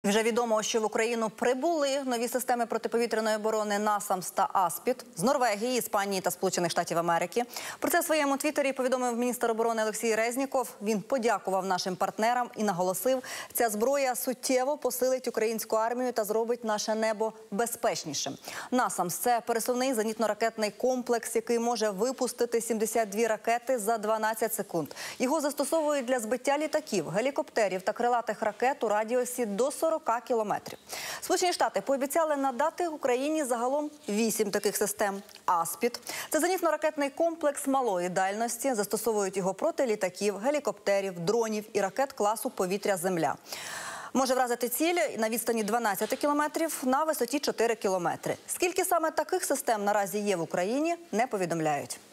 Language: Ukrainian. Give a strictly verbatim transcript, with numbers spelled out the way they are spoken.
Вже відомо, що в Україну прибули нові системи протиповітряної оборони «Насамс» та «Аспід» з Норвегії, Іспанії та Сполучених Штатів Америки. Про це в своєму твіттері повідомив міністр оборони Олексій Резніков. Він подякував нашим партнерам і наголосив, ця зброя суттєво посилить українську армію та зробить наше небо безпечнішим. «Насамс» – це пересувний зенітно-ракетний комплекс, який може випустити сімдесят дві ракети за дванадцять секунд. Його застосовують для збиття літаків, гелікоптерів та крилатих ракет у радіусі до сорока кілометрів. Сполучені Штати пообіцяли надати Україні загалом вісім таких систем. «Аспід» – це зенітно-ракетний комплекс малої дальності. Застосовують його проти літаків, гелікоптерів, дронів і ракет класу «Повітря-Земля». Може вразити ціль на відстані дванадцять кілометрів, на висоті чотири кілометри. Скільки саме таких систем наразі є в Україні, не повідомляють.